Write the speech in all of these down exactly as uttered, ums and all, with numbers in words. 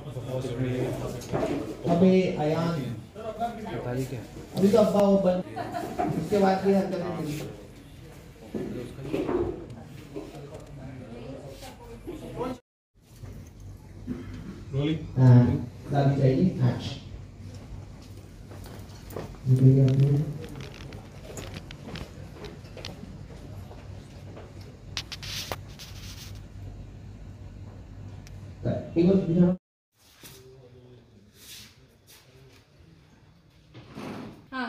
अबे अयान बताइए क्या अभी तो अब्बा वो बन इसके बाद की हरकतें मिली रोलिंग दादी चाहिए एक्शन एक बार हाँ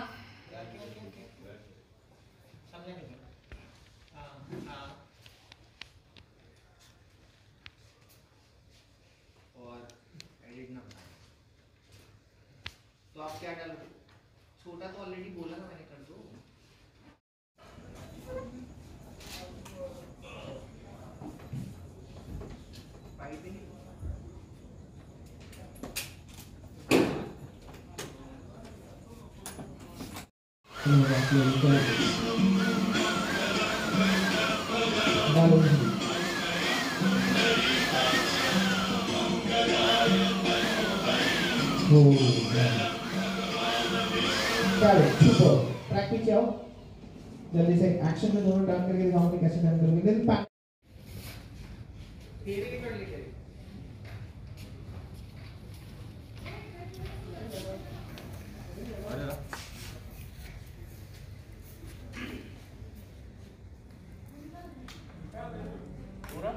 और एडिट ना तो आप क्या डालोगे छोटा तो ऑलरेडी बोला ना मैंने कर दो पाइप भी नहीं ट्रैक पीछे आओ जल्दी से एक्शन में दोनों टर्न करके दिखाओ कैसे टर्न करोगे देन धीरे कर लेके पूरा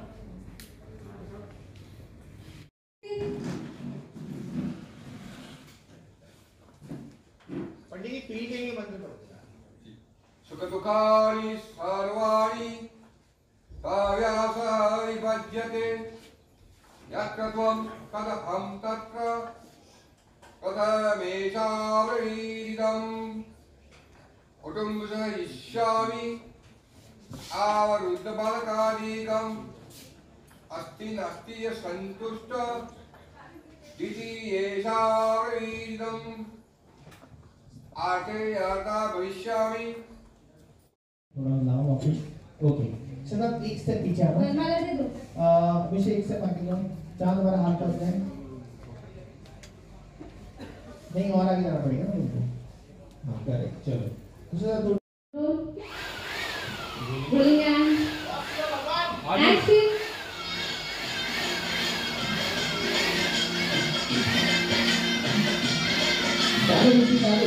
पंडित जी फील के लिए मंत्र पढ़ो सुख दुखानि सर्वाणि काव्यासानि विभज्यते यत्र त्वं तदहं तत्र कथमेषावरीरिदं कुटुम्बसहिष्यामि आवरुद्धबालकादिकम् अस्ति नास्ति य सन्तुष्ट इति एषावरीरिदम् आते याता भविष्यामि थोड़ा लाओ वापस ओके सर आप एक स्टेप पीछे आओ वरमाला दे दो अभिषेक एक स्टेप आगे लो चांद हमारा हाथ करते हैं नहीं और आगे जाना पड़ेगा ना तुमको हाँ करेक्ट चलो दूसरा दो रोलिंग एंड एक्शन चालू मिट्टी चालू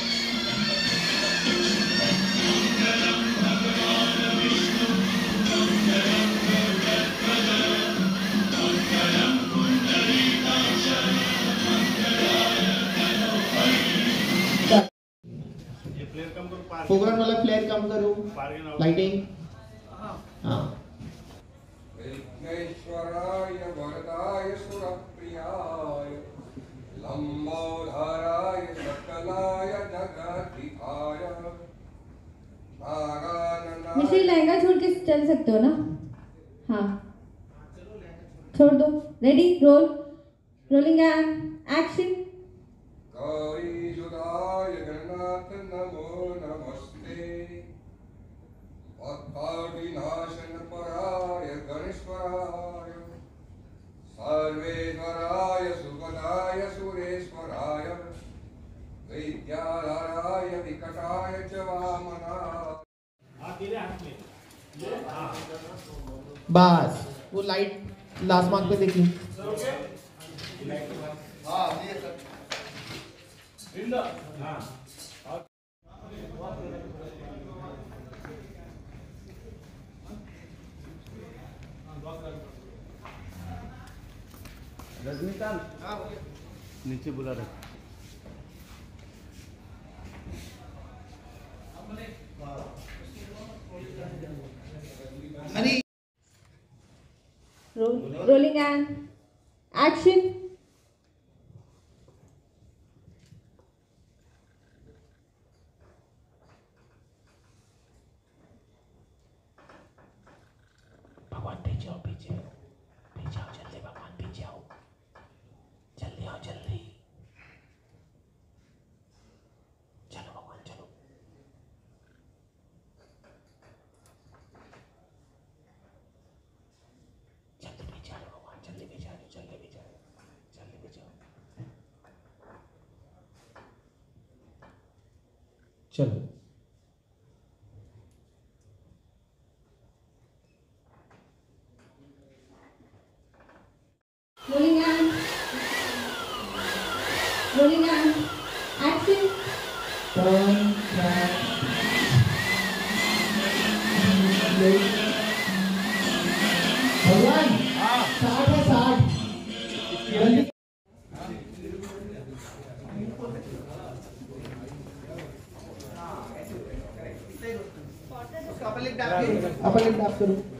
फोकस वाला फ्लेयर कम करो लाइटिंग हाँ विघ्नेश्वराय वरदाय सुरप्रियाय लंबोदराय सकलाय जगद्धिताय नागाननाय मिश्री लहंगा छोड़ के चल सकते हो ना हाँ छोड़ दो ready roll rolling and action गौरीसुताय गणनाथ नमो नमस्ते वत्पाटिनाशनपराय गणेश्वराय सर्वेश्वराय सुगताय सुरेश्वराय विद्याधराय विकटाय च वामनाय बस वो लाइट लास्ट मार्क पे देखिए हाँ ये सर हाँ रजनीकांत नीचे बुला रहे रोलिंग एंड एक्शन भगवान पीछे आओ पीछे पीछे आओ जल्दी भगवान पीछे आओ जल्दी आओ जल्दी चलो भगवान चलो जल्दी पीछे आ जाओ भगवान जल्दी पीछे आ जाओ जल्दी पीछे आ जाओ चलो Rolling and rolling and action. Turn back. भगवान साठ है साठ अपर लिप डाप करो।